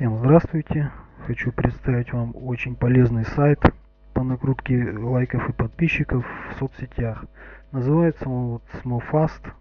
Всем здравствуйте! Хочу представить вам очень полезный сайт по накрутке лайков и подписчиков в соцсетях. Называется он вот SmallFast.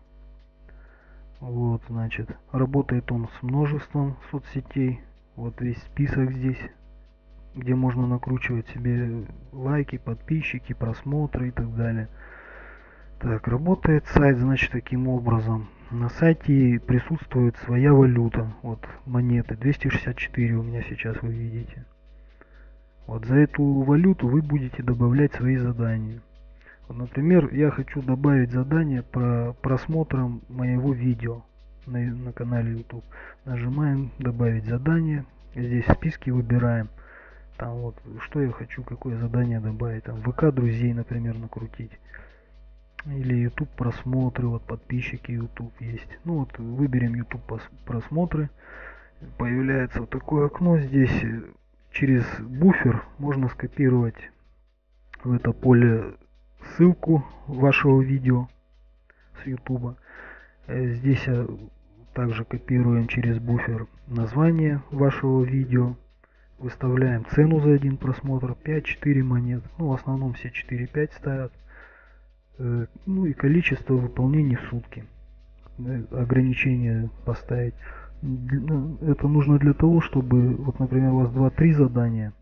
Вот, значит, работает он с множеством соцсетей. Вот весь список здесь, где можно накручивать себе лайки, подписчики, просмотры и так далее. Так, работает сайт, значит, таким образом. На сайте присутствует своя валюта. Вот монеты 264 у меня сейчас вы видите. Вот за эту валюту вы будете добавлять свои задания. Вот, например, я хочу добавить задание про просмотром моего видео на канале YouTube. Нажимаем добавить задание. Здесь в списке выбираем. Там вот что я хочу, какое задание добавить. Там ВК друзей, например, накрутить. Или YouTube просмотры, вот подписчики YouTube есть. Ну вот выберем YouTube просмотры. Появляется вот такое окно здесь. Через буфер можно скопировать в это поле ссылку вашего видео с YouTube. Здесь также копируем через буфер название вашего видео. Выставляем цену за один просмотр 5-4 монет. Ну, в основном все 4-5 ставят. Ну и количество выполнений в сутки. Ограничение поставить. Это нужно для того, чтобы, вот, например, у вас 2-3 задания,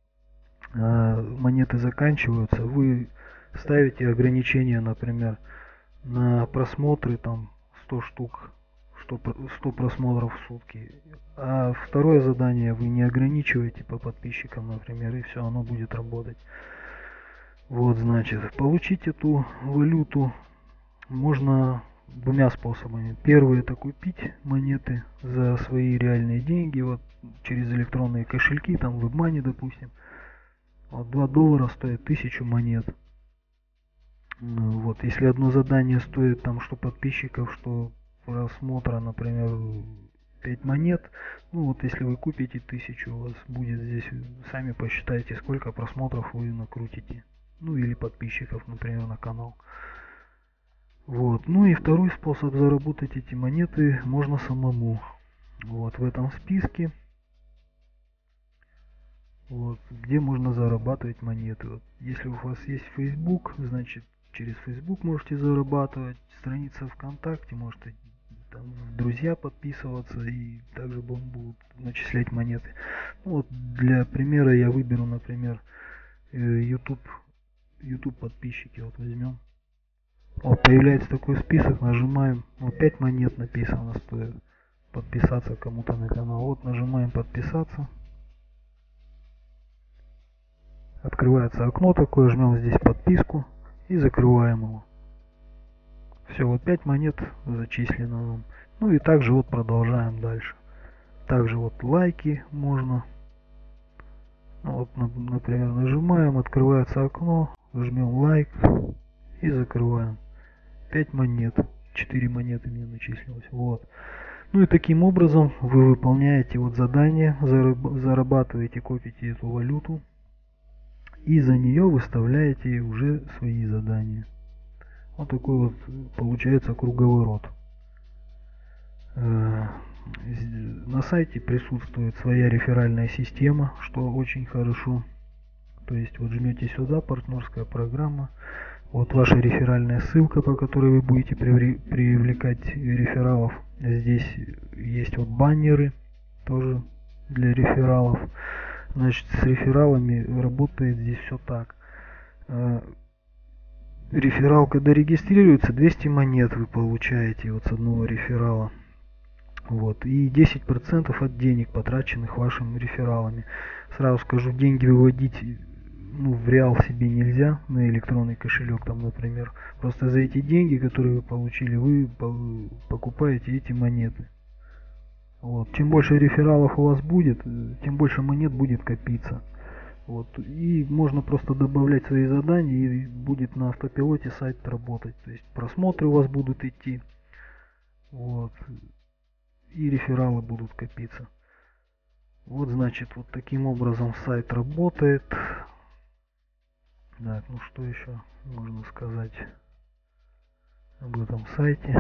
монеты заканчиваются, вы ставите ограничение, например, на просмотры там 100 штук, 100 просмотров в сутки. А второе задание вы не ограничиваете по подписчикам, например, и все, оно будет работать. Вот, значит, получить эту валюту можно двумя способами. Первый — это купить монеты за свои реальные деньги, вот через электронные кошельки, там WebMoney, допустим. Вот $2 стоит 1000 монет. Вот, если одно задание стоит там что подписчиков, что просмотра, например, 5 монет, ну вот если вы купите 1000, у вас будет здесь, сами посчитайте, сколько просмотров вы накрутите. Ну или подписчиков, например, на канал. Вот. Ну и второй способ заработать эти монеты можно самому. Вот в этом списке, вот, где можно зарабатывать монеты. Вот, если у вас есть Facebook, значит через Facebook можете зарабатывать. Страница ВКонтакте, можете там в друзья подписываться, и также будут начислять монеты. Ну, вот для примера я выберу, например, YouTube подписчики. Вот возьмем. Вот появляется такой список, нажимаем, вот 5 монет написано стоит подписаться кому-то на канал. Вот нажимаем подписаться. Открывается окно такое, жмем здесь подписку и закрываем его. Все, вот 5 монет зачислено нам. Ну и также вот продолжаем дальше. Также вот лайки можно. Вот, например, нажимаем, открывается окно, жмем лайк и закрываем. 5 монет. 4 монеты мне начислилось. Вот. Ну и таким образом вы выполняете вот задание, зарабатываете, копите эту валюту. И за нее выставляете уже свои задания. Вот такой вот получается круговорот. На сайте присутствует своя реферальная система, что очень хорошо. То есть вот жмете сюда, партнерская программа. Вот ваша реферальная ссылка, по которой вы будете привлекать рефералов. Здесь есть вот баннеры тоже для рефералов. Значит, с рефералами работает здесь все так. Реферал, когда регистрируется, 200 монет вы получаете вот с одного реферала. Вот. И 10% от денег, потраченных вашими рефералами. Сразу скажу, деньги выводить в реал себе нельзя, на электронный кошелек там, например. Просто за эти деньги, которые вы получили, вы покупаете эти монеты. Вот. Чем больше рефералов у вас будет, тем больше монет будет копиться. Вот. И можно просто добавлять свои задания, и будет на автопилоте сайт работать. То есть просмотры у вас будут идти. Вот. И рефералы будут копиться. Вот, значит, вот таким образом сайт работает. Так, ну что еще можно сказать об этом сайте?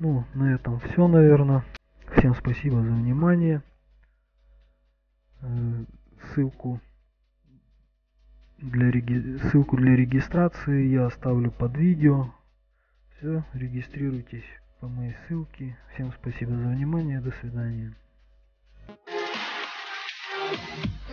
Ну, на этом все, наверное. Всем спасибо за внимание. Ссылку ссылку для регистрации я оставлю под видео. Все, регистрируйтесь по моей ссылке. Всем спасибо за внимание. До свидания.